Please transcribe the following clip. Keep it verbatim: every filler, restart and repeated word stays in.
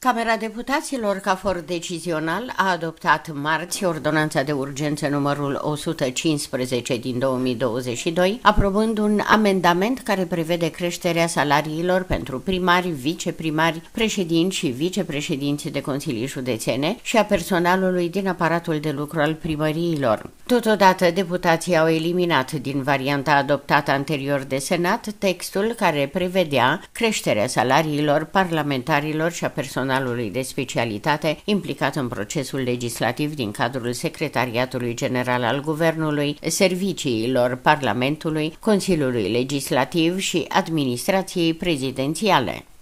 Camera Deputaților, ca for decizional, a adoptat marți ordonanța de urgență numărul o sută cincisprezece din două mii douăzeci și doi, aprobând un amendament care prevede creșterea salariilor pentru primari, viceprimari, președinți și vicepreședinți de consilii județene și a personalului din aparatul de lucru al primăriilor. Totodată, deputații au eliminat din varianta adoptată anterior de Senat textul care prevedea creșterea salariilor parlamentarilor și a personalului de specialitate implicat în procesul legislativ din cadrul Secretariatului General al Guvernului, serviciilor Parlamentului, Consiliului Legislativ și Administrației Prezidențiale.